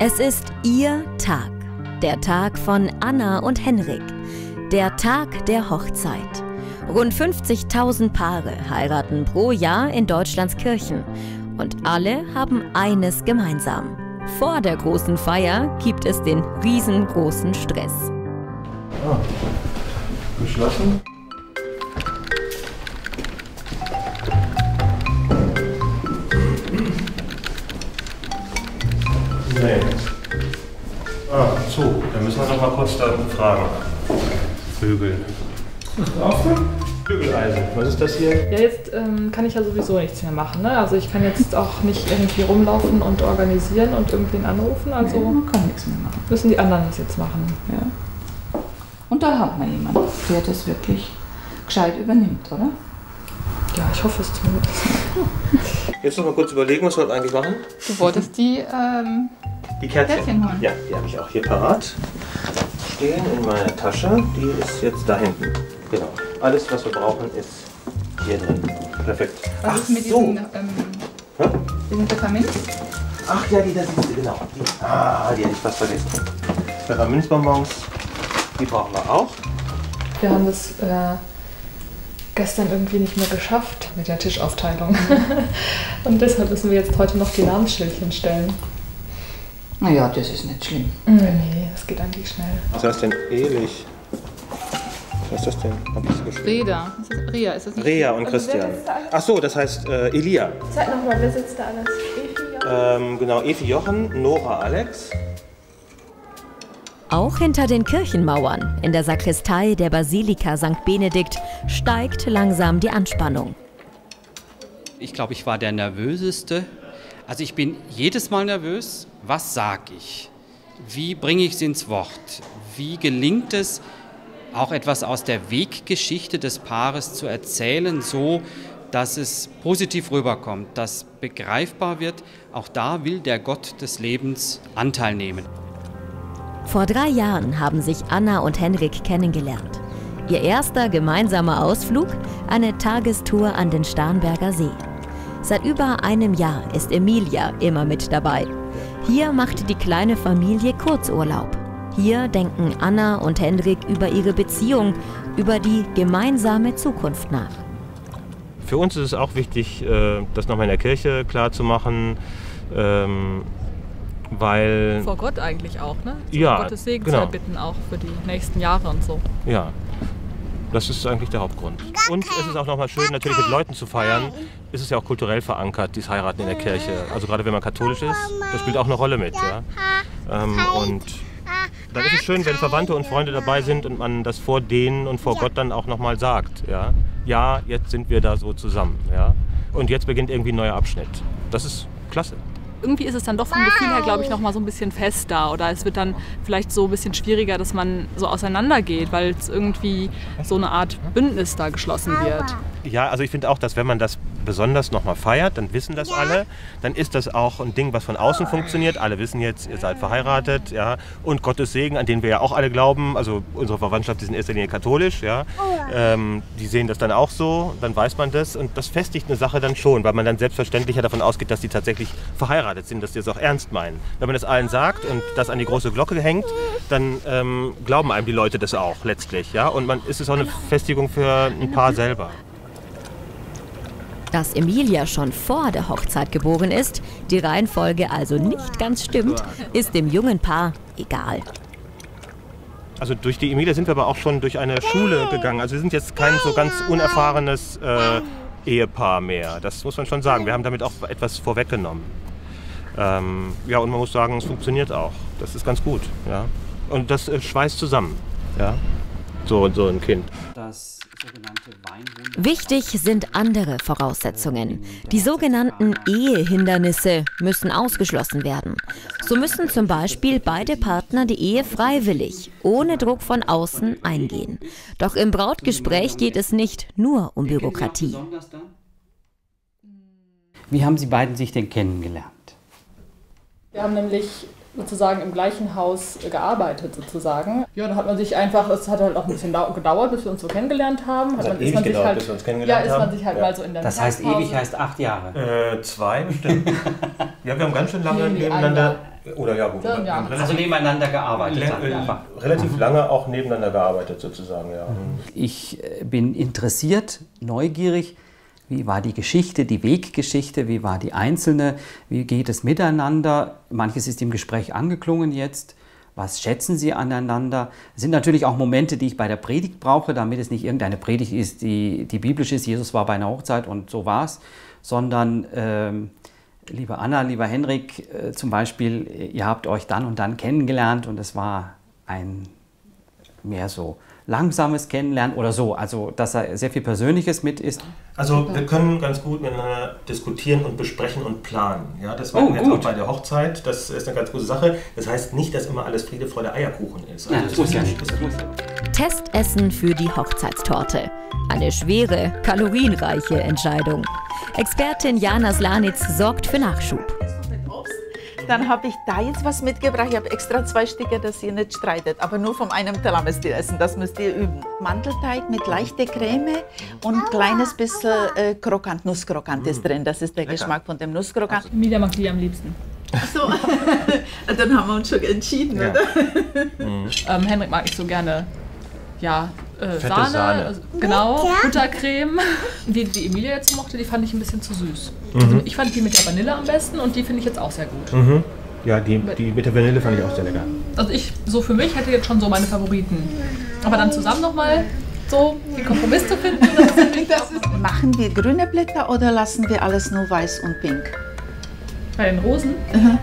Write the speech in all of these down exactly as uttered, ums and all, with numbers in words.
Es ist ihr Tag, der Tag von Anna und Henrik, der Tag der Hochzeit. Rund fünfzigtausend Paare heiraten pro Jahr in Deutschlands Kirchen und alle haben eines gemeinsam. Vor der großen Feier gibt es den riesengroßen Stress. Ah, geschlossen. Nee. Ah, so, dann müssen wir noch mal kurz da fragen. Bügeln. Was ist das für? Bügeleisen. Was ist das hier? Ja, jetzt ähm, kann ich ja sowieso nichts mehr machen. Ne? Also ich kann jetzt auch nicht irgendwie rumlaufen und organisieren und irgendwen anrufen. Also nee, man kann nichts mehr machen. Müssen die anderen das jetzt machen. Ja. Und da hat man jemanden, der das wirklich gescheit übernimmt, oder? Ja, ich hoffe es zumindest. Jetzt noch mal kurz überlegen, was wir heute eigentlich machen. Du wolltest die, ähm, die Kärtchen. Kärtchen holen? Ja, die habe ich auch hier parat. Stehen in meiner Tasche. Die ist jetzt da hinten. Genau. Alles, was wir brauchen, ist hier drin. Perfekt. Was Ach ist mit so. diesen, ähm, diesen Pfefferminz? Ach ja, die da sind sie, genau. Die, ah, die hätte ich fast vergessen. Pfefferminzbonbons, die brauchen wir auch. Wir haben das äh, gestern irgendwie nicht mehr geschafft mit der Tischaufteilung. Und deshalb müssen wir jetzt heute noch die Namensschildchen stellen. Naja, das ist nicht schlimm. Nee, das geht eigentlich schnell. Was heißt denn Elich? Was ist das denn? Hab ich's geschrieben? Reda. Ist das Rea? Ist das nicht Rea und Christian. Ach so, das heißt äh, Elia. Zeig nochmal, wer sitzt da alles? Evi, Jochen? Ähm, genau, Evi Jochen, Nora Alex. Auch hinter den Kirchenmauern, in der Sakristei der Basilika Sankt Benedikt, steigt langsam die Anspannung. Ich glaube, ich war der Nervöseste. Also ich bin jedes Mal nervös. Was sage ich? Wie bringe ich es ins Wort? Wie gelingt es, auch etwas aus der Weggeschichte des Paares zu erzählen, so dass es positiv rüberkommt, dass begreifbar wird, auch da will der Gott des Lebens Anteil nehmen. Vor drei Jahren haben sich Anna und Henrik kennengelernt. Ihr erster gemeinsamer Ausflug, eine Tagestour an den Starnberger See. Seit über einem Jahr ist Emilia immer mit dabei. Hier macht die kleine Familie Kurzurlaub. Hier denken Anna und Henrik über ihre Beziehung, über die gemeinsame Zukunft nach. Für uns ist es auch wichtig, das nochmal in der Kirche klar zu machen, weil... Vor Gott eigentlich auch, ne? So ja, Gottes Segen genau. zu erbitten, auch für die nächsten Jahre und so. Ja, das ist eigentlich der Hauptgrund. Und es ist auch nochmal schön, natürlich mit Leuten zu feiern. Es ist ja auch kulturell verankert, dieses Heiraten in der Kirche. Also gerade wenn man katholisch ist, das spielt auch eine Rolle mit. Ja? Ähm, und dann ist es schön, wenn Verwandte und Freunde dabei sind und man das vor denen und vor Gott dann auch nochmal sagt. Ja? Ja, jetzt sind wir da so zusammen. Ja? Und jetzt beginnt irgendwie ein neuer Abschnitt. Das ist klasse. Irgendwie ist es dann doch vom Gefühl her, glaube ich, noch mal so ein bisschen fester. Oder es wird dann vielleicht so ein bisschen schwieriger, dass man so auseinandergeht, weil es irgendwie so eine Art Bündnis da geschlossen wird. Ja, also ich finde auch, dass wenn man das besonders nochmal feiert, dann wissen das alle. Dann ist das auch ein Ding, was von außen funktioniert. Alle wissen jetzt, ihr seid verheiratet. Ja? Und Gottes Segen, an den wir ja auch alle glauben. Also unsere Verwandtschaft ist in erster Linie katholisch. Ja? Ähm, die sehen das dann auch so, dann weiß man das. Und das festigt eine Sache dann schon, weil man dann selbstverständlicher davon ausgeht, dass die tatsächlich verheiratet sind, dass die es auch ernst meinen. Wenn man das allen sagt und das an die große Glocke hängt, dann ähm, glauben einem die Leute das auch letztlich. Ja? Und man ist es auch eine Festigung für ein Paar selber. Dass Emilia schon vor der Hochzeit geboren ist, die Reihenfolge also nicht ganz stimmt, ist dem jungen Paar egal. Also durch die Emilia sind wir aber auch schon durch eine Schule gegangen. Also wir sind jetzt kein so ganz unerfahrenes äh, Ehepaar mehr. Das muss man schon sagen. Wir haben damit auch etwas vorweggenommen. Ähm, ja, und man muss sagen, es funktioniert auch. Das ist ganz gut. Ja? Und das äh, schweißt zusammen. Ja? So, so ein Kind. Das sogenannte Weinwunder. Wichtig sind andere Voraussetzungen. Die sogenannten Ehehindernisse müssen ausgeschlossen werden. So müssen zum Beispiel beide Partner die Ehe freiwillig, ohne Druck von außen eingehen. Doch im Brautgespräch geht es nicht nur um Bürokratie. Wie haben Sie beiden sich denn kennengelernt? Wir haben nämlich sozusagen im gleichen Haus gearbeitet sozusagen. Ja, dann hat man sich einfach, es hat halt auch ein bisschen gedauert, bis wir uns so kennengelernt haben. Es hat hat man, ewig man gedauert, halt, bis wir uns kennengelernt haben. Ja, ist man sich halt ja. mal so in der Das heißt, Mittagspause. ewig heißt acht Jahre. Äh, zwei bestimmt. Ja, wir haben ganz schön lange Nee, nee, nebeneinander... Oder ja, gut. Ja, ja. Also nebeneinander gearbeitet. Le ja. Relativ lange auch nebeneinander gearbeitet sozusagen, ja. Ich bin interessiert, neugierig. Wie war die Geschichte, die Weggeschichte, wie war die einzelne, wie geht es miteinander? Manches ist im Gespräch angeklungen jetzt. Was schätzen Sie aneinander? Es sind natürlich auch Momente, die ich bei der Predigt brauche, damit es nicht irgendeine Predigt ist, die, die biblisch ist, Jesus war bei einer Hochzeit und so war's, sondern, ähm, liebe Anna, lieber Henrik, äh, zum Beispiel, ihr habt euch dann und dann kennengelernt und es war ein mehr so langsames Kennenlernen oder so, also dass da sehr viel Persönliches mit ist. Also wir können ganz gut miteinander diskutieren und besprechen und planen. Ja, das war oh, jetzt auch bei der Hochzeit, das ist eine ganz gute Sache. Das heißt nicht, dass immer alles Friede, Freude, Eierkuchen ist. Also ja, das muss ja nicht. Testessen für die Hochzeitstorte. Eine schwere, kalorienreiche Entscheidung. Expertin Jana Slanitz sorgt für Nachschub. Dann habe ich da jetzt was mitgebracht. Ich habe extra zwei Stücke, dass ihr nicht streitet. Aber nur von einem Teller müsst ihr essen, das müsst ihr üben. Mandelteig mit leichter Creme und ein kleines bisschen äh, Krokant, Nusskrokant ist drin. Das ist der Lecker. Geschmack von dem Nusskrokant. Emilia mag die am liebsten. Ach so, dann haben wir uns schon entschieden, ja. Oder? Mhm. ähm, Henrik mag nicht so gerne, ja, äh, Fette Sahne, Sahne. Also, genau, Buttercreme. Die, die Emilia jetzt mochte, die fand ich ein bisschen zu süß. Mhm. Also ich fand die mit der Vanille am besten und die finde ich jetzt auch sehr gut. Mhm. Ja, die, die mit der Vanille fand ich auch sehr lecker. Also ich, so für mich, hätte jetzt schon so meine Favoriten. Aber dann zusammen nochmal so den Kompromiss zu finden, das ist natürlich das ist Machen wir grüne Blätter oder lassen wir alles nur weiß und pink? Bei den Rosen? Mhm.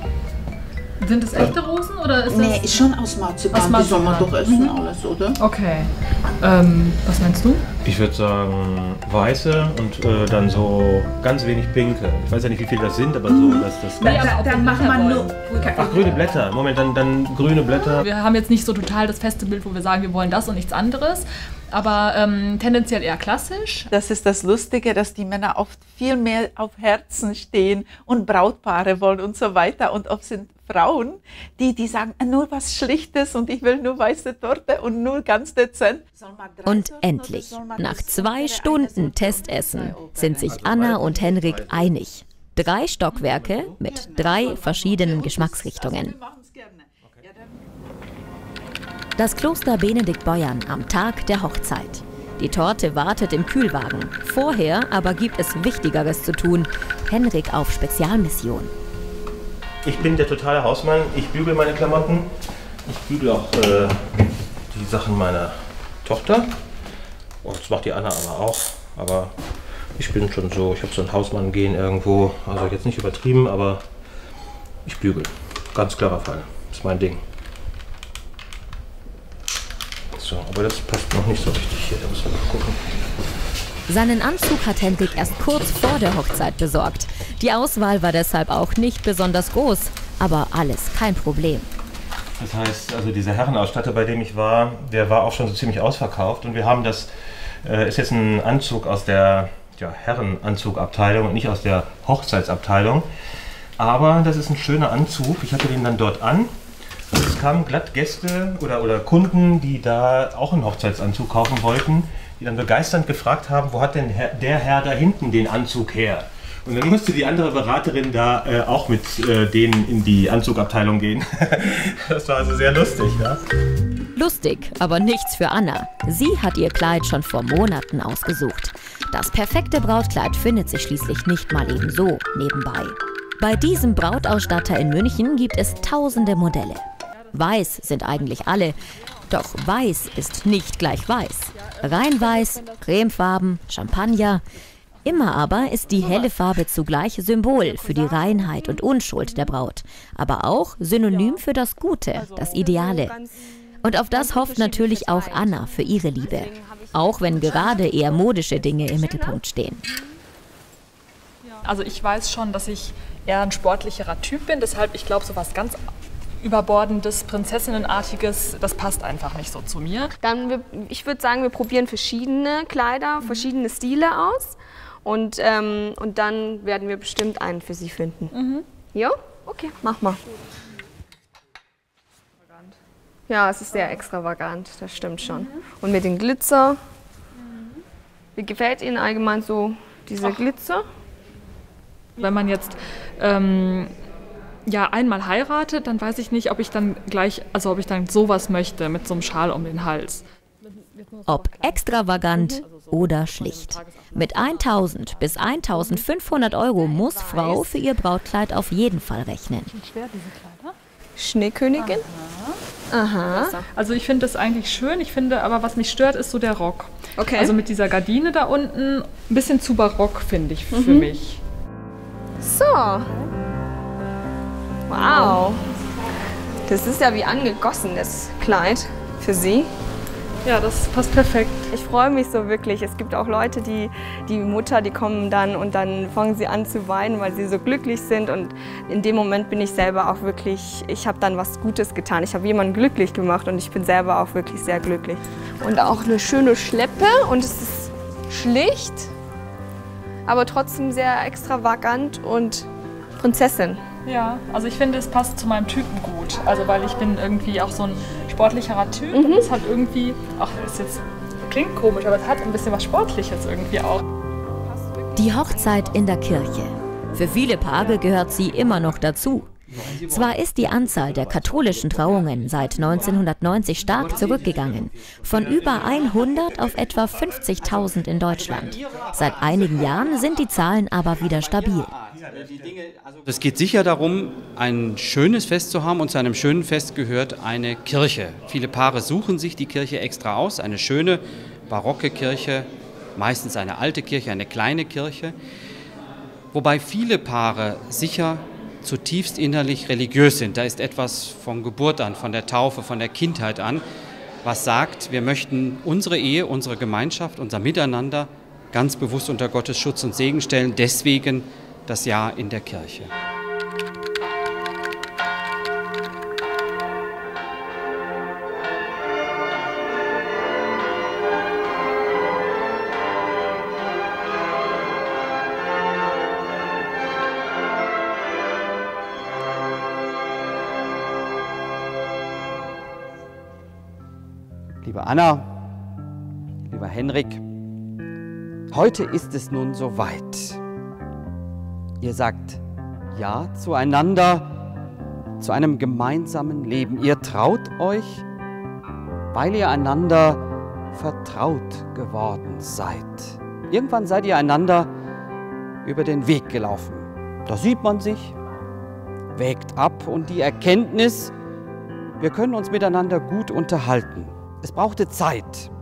Sind das echte Rosen oder ist das? Nee, ist schon aus Marzipan. Aus Marzipan. Die soll man doch essen, mhm. alles, oder? Okay. Ähm, was meinst du? Ich würde sagen weiße und äh, dann so ganz wenig pinke. Ich weiß ja nicht, wie viele das sind, aber so, dass das... Nee, Da, aber dann machen wir nur... Ach, grüne Blätter. Moment, dann, dann grüne Blätter. Wir haben jetzt nicht so total das feste Bild, wo wir sagen, wir wollen das und nichts anderes. Aber ähm, tendenziell eher klassisch. Das ist das Lustige, dass die Männer oft viel mehr auf Herzen stehen und Brautpaare wollen und so weiter. Und oft sind Frauen, die, die sagen, nur was Schlichtes und ich will nur weiße Torte und nur ganz dezent. Und endlich, nach zwei Stunden Testessen, sind sich Anna und Henrik einig. Drei Stockwerke mit drei verschiedenen Geschmacksrichtungen. Das Kloster Benediktbeuern am Tag der Hochzeit. Die Torte wartet im Kühlwagen. Vorher aber gibt es Wichtigeres zu tun. Henrik auf Spezialmission. Ich bin der totale Hausmann. Ich bügel meine Klamotten. Ich bügel auch äh, die Sachen meiner Tochter. Und das macht die Anna aber auch. Aber ich bin schon so, ich habe so ein Hausmann-Gen irgendwo. Also jetzt nicht übertrieben, aber ich bügel. Ganz klarer Fall. Das ist mein Ding. So, aber das passt noch nicht so richtig hier, da müssen wir mal gucken. Seinen Anzug hat Henrik erst kurz vor der Hochzeit besorgt. Die Auswahl war deshalb auch nicht besonders groß, aber alles kein Problem. Das heißt, also dieser Herrenausstatter, bei dem ich war, der war auch schon so ziemlich ausverkauft. Und wir haben das, äh, ist jetzt ein Anzug aus der ja, Herrenanzugabteilung und nicht aus der Hochzeitsabteilung. Aber das ist ein schöner Anzug. Ich hatte den dann dort an. Und es kamen glatt Gäste oder, oder Kunden, die da auch einen Hochzeitsanzug kaufen wollten, die dann begeisternd gefragt haben, wo hat denn Herr, der Herr da hinten den Anzug her? Und dann musste die andere Beraterin da äh, auch mit äh, denen in die Anzugabteilung gehen. Das war also sehr lustig, ja. Lustig, aber nichts für Anna. Sie hat ihr Kleid schon vor Monaten ausgesucht. Das perfekte Brautkleid findet sich schließlich nicht mal eben so nebenbei. Bei diesem Brautausstatter in München gibt es tausende Modelle. Weiß sind eigentlich alle, doch weiß ist nicht gleich weiß. Rein weiß, Cremefarben, Champagner. Immer aber ist die helle Farbe zugleich Symbol für die Reinheit und Unschuld der Braut, aber auch Synonym für das Gute, das Ideale. Und auf das hofft natürlich auch Anna für ihre Liebe, auch wenn gerade eher modische Dinge im Mittelpunkt stehen. Also ich weiß schon, dass ich eher ein sportlicherer Typ bin, deshalb ich glaube, so was ganz Überbordendes, Prinzessinnenartiges, das passt einfach nicht so zu mir. Dann, wir, ich würde sagen, wir probieren verschiedene Kleider, verschiedene Stile aus und, ähm, und dann werden wir bestimmt einen für Sie finden. Mhm. Ja? Okay, mach mal. Ja, es ist sehr extravagant, das stimmt schon. Mhm. Und mit dem Glitzer, mhm. Wie gefällt Ihnen allgemein so dieser Ach. Glitzer? Wenn man jetzt ähm, ja einmal heirate, dann weiß ich nicht, ob ich dann gleich, also ob ich dann sowas möchte mit so einem Schal um den Hals. Ob extravagant oder schlicht. Mit tausend bis eintausendfünfhundert Euro muss Frau für ihr Brautkleid auf jeden Fall rechnen. Schneekönigin? Aha. Also ich finde das eigentlich schön, ich finde, aber was mich stört, ist so der Rock. Okay. Also mit dieser Gardine da unten, ein bisschen zu barock, finde ich, für Mhm. mich. So. Wow. Das ist ja wie angegossen, das Kleid für Sie. Ja, das passt perfekt. Ich freue mich so wirklich. Es gibt auch Leute, die, die Mutter, die kommen dann und dann fangen sie an zu weinen, weil sie so glücklich sind. Und in dem Moment bin ich selber auch wirklich, ich habe dann was Gutes getan. Ich habe jemanden glücklich gemacht und ich bin selber auch wirklich sehr glücklich. Und auch eine schöne Schleppe und es ist schlicht, aber trotzdem sehr extravagant und Prinzessin. Ja, also ich finde, es passt zu meinem Typen gut. Also weil ich bin irgendwie auch so ein sportlicherer Typ. Mhm. Und es hat irgendwie, ach, das ist jetzt, klingt komisch, aber es hat ein bisschen was Sportliches irgendwie auch. Die Hochzeit in der Kirche. Für viele Paare gehört sie immer noch dazu. Zwar ist die Anzahl der katholischen Trauungen seit neunzehnhundertneunzig stark zurückgegangen, von über hundert auf etwa fünfzigtausend in Deutschland. Seit einigen Jahren sind die Zahlen aber wieder stabil. Es geht sicher darum, ein schönes Fest zu haben und zu einem schönen Fest gehört eine Kirche. Viele Paare suchen sich die Kirche extra aus, eine schöne barocke Kirche, meistens eine alte Kirche, eine kleine Kirche, wobei viele Paare sicher zutiefst innerlich religiös sind. Da ist etwas von Geburt an, von der Taufe, von der Kindheit an, was sagt, wir möchten unsere Ehe, unsere Gemeinschaft, unser Miteinander ganz bewusst unter Gottes Schutz und Segen stellen. Deswegen das Ja in der Kirche. Liebe Anna, lieber Henrik, heute ist es nun soweit. Ihr sagt Ja zueinander, zu einem gemeinsamen Leben. Ihr traut euch, weil ihr einander vertraut geworden seid. Irgendwann seid ihr einander über den Weg gelaufen. Da sieht man sich, wägt ab und die Erkenntnis, wir können uns miteinander gut unterhalten. Es brauchte Zeit,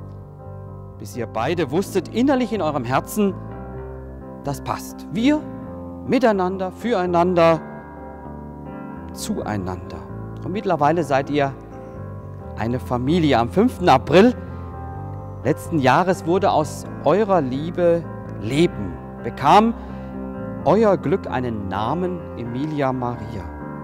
bis ihr beide wusstet, innerlich in eurem Herzen, das passt. Wir miteinander, füreinander, zueinander. Und mittlerweile seid ihr eine Familie. Am fünften April letzten Jahres wurde aus eurer Liebe Leben, bekam euer Glück einen Namen, Emilia Maria.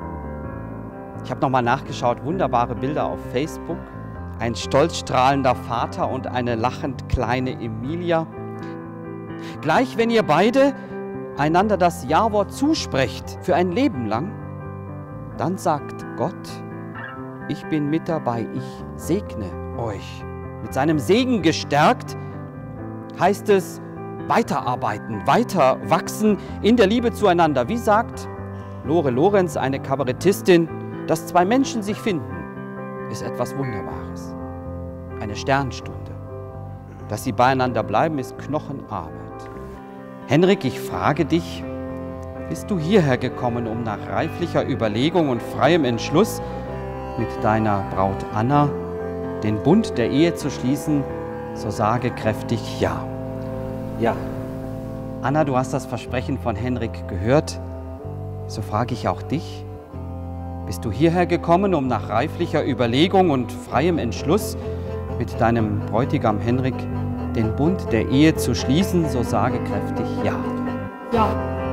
Ich habe nochmal nachgeschaut, wunderbare Bilder auf Facebook. Ein stolz strahlender Vater und eine lachend kleine Emilia. Gleich wenn ihr beide einander das Ja-Wort zusprecht für ein Leben lang, dann sagt Gott, ich bin mit dabei, ich segne euch. Mit seinem Segen gestärkt heißt es weiterarbeiten, weiter wachsen in der Liebe zueinander. Wie sagt Lore Lorenz, eine Kabarettistin, dass zwei Menschen sich finden, ist etwas Wunderbares. Eine Sternstunde. Dass sie beieinander bleiben, ist Knochenarbeit. Henrik, ich frage dich, bist du hierher gekommen, um nach reiflicher Überlegung und freiem Entschluss mit deiner Braut Anna den Bund der Ehe zu schließen, so sage kräftig Ja. Ja. Anna, du hast das Versprechen von Henrik gehört, so frage ich auch dich. Bist du hierher gekommen, um nach reiflicher Überlegung und freiem Entschluss mit deinem Bräutigam Henrik den Bund der Ehe zu schließen, so sage kräftig Ja. Ja.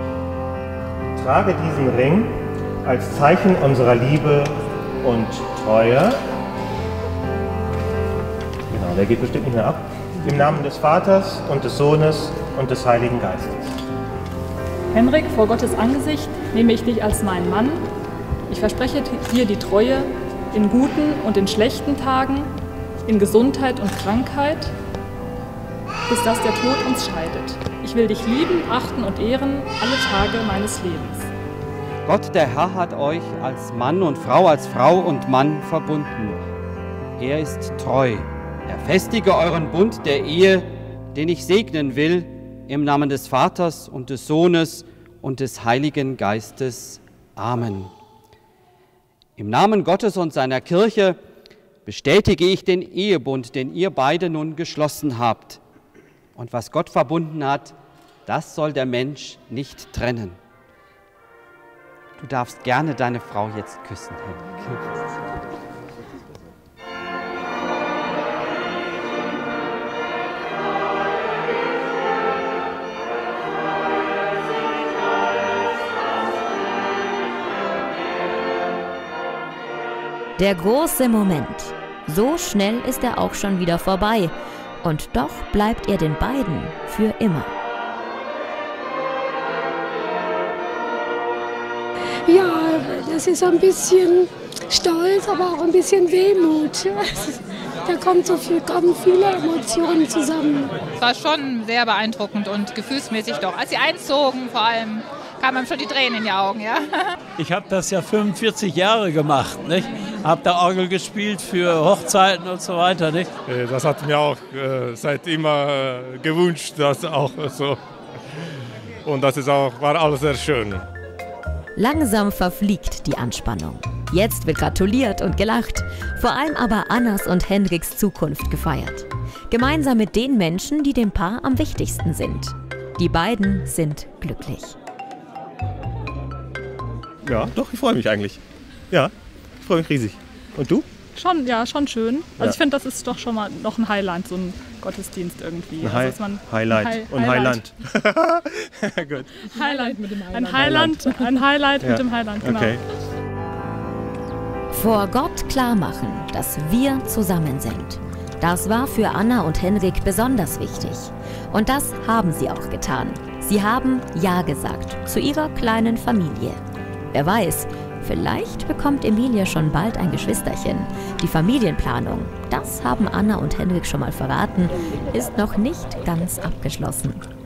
Trage diesen Ring als Zeichen unserer Liebe und Treue. Genau, der geht bestimmt nicht mehr ab. Im Namen des Vaters und des Sohnes und des Heiligen Geistes. Henrik, vor Gottes Angesicht nehme ich dich als meinen Mann. Ich verspreche dir die Treue in guten und in schlechten Tagen, in Gesundheit und Krankheit, bis dass der Tod uns scheidet. Ich will dich lieben, achten und ehren alle Tage meines Lebens. Gott, der Herr, hat euch als Mann und Frau, als Frau und Mann verbunden. Er ist treu. Er festige euren Bund der Ehe, den ich segnen will, im Namen des Vaters und des Sohnes und des Heiligen Geistes. Amen. Im Namen Gottes und seiner Kirche bestätige ich den Ehebund, den ihr beide nun geschlossen habt. Und was Gott verbunden hat, das soll der Mensch nicht trennen. Du darfst gerne deine Frau jetzt küssen, Henrik. Der große Moment. So schnell ist er auch schon wieder vorbei. Und doch bleibt er den beiden für immer. Ja, das ist ein bisschen Stolz, aber auch ein bisschen Wehmut. Da kommt so viel, kommen viele Emotionen zusammen. Es war schon sehr beeindruckend und gefühlsmäßig doch. Als sie einzogen, vor allem, kamen einem schon die Tränen in die Augen. Ja? Ich habe das ja fünfundvierzig Jahre gemacht, nicht? Habe da Orgel gespielt für Hochzeiten und so weiter, nicht? Das hat mir auch äh, seit immer äh, gewünscht, das auch so. Und das ist auch, war alles sehr schön. Langsam verfliegt die Anspannung. Jetzt wird gratuliert und gelacht, vor allem aber Annas und Henriks Zukunft gefeiert. Gemeinsam mit den Menschen, die dem Paar am wichtigsten sind. Die beiden sind glücklich. Ja, doch, ich freue mich eigentlich. Ja, ich freue mich riesig. Und du? Schon, ja, schon schön. Also Ja. ich finde, das ist doch schon mal noch ein Highlight, so ein Gottesdienst irgendwie. Ein also, Hi dass man Highlight ein Hi und Highland. Gut. Highlight mit dem Highland. Ein Highland, ein Highlight Ja. mit dem Highland, genau. Okay. Vor Gott klarmachen, dass wir zusammen sind. Das war für Anna und Henrik besonders wichtig. Und das haben sie auch getan. Sie haben Ja gesagt zu ihrer kleinen Familie. Wer weiß, vielleicht bekommt Emilia schon bald ein Geschwisterchen. Die Familienplanung, das haben Anna und Henrik schon mal verraten, ist noch nicht ganz abgeschlossen.